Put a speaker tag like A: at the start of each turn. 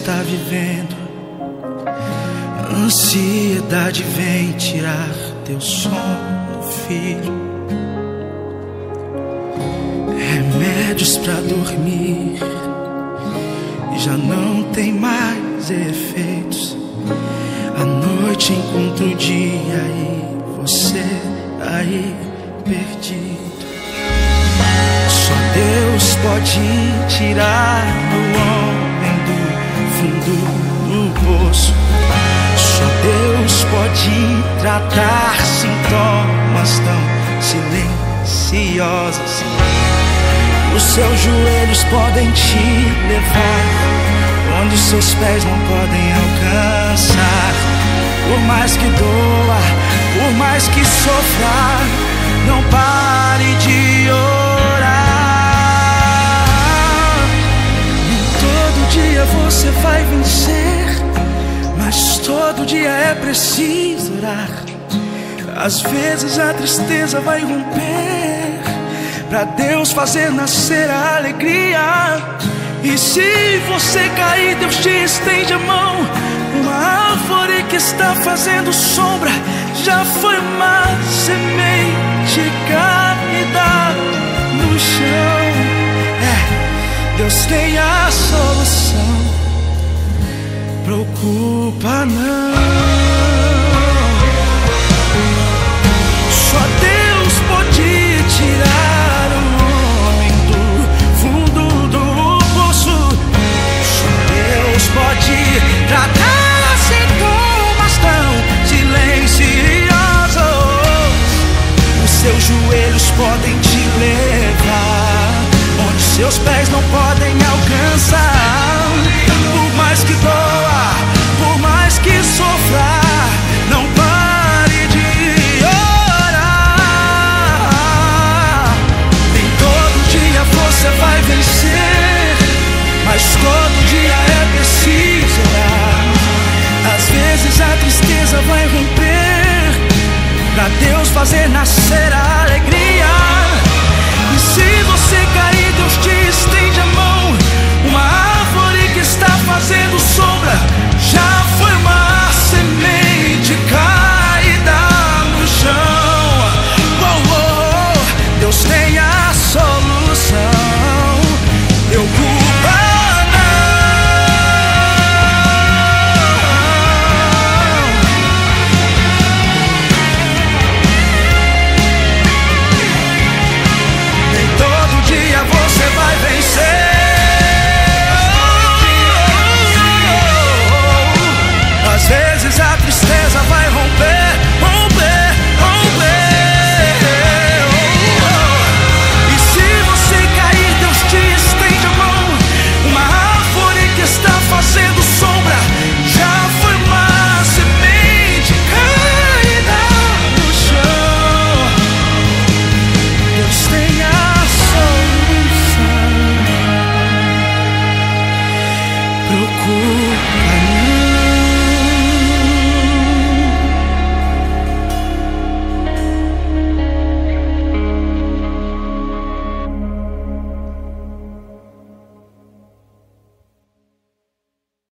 A: está vivendo, a ansiedade vem tirar teu sono, filho. Remédios pra dormir e já não tem mais efeitos. A noite encontra o dia e você aí perdido. Só Deus pode tirar o homem do fundo do poço. Só Deus pode tratar sintomas tão silenciosos. Os seus joelhos podem te levar onde os seus pés não podem alcançar. Por mais que doa, por mais que sofra, não pare de orar. Nem todo dia você vai vencer, mas todo dia é preciso orar. Às vezes a tristeza vai romper, pra Deus fazer nascer a alegria. E se você cair, Deus te estende a mão. Uma árvore que está fazendo sombra já foi uma semente caída no chão. Deus tem a solução, preocupa não. Só Deus pode tirar o homem do fundo do poço. Só Deus pode tratar sintomas tão silenciosos. Os seus joelhos podem te levar onde seus pés não podem alcançar. Por mais que doa, por mais que sofra, não pare de orar. Nem todo dia você vai vencer, mas todo dia é preciso orar. Às vezes a tristeza vai romper, pra Deus fazer nascer a alegria.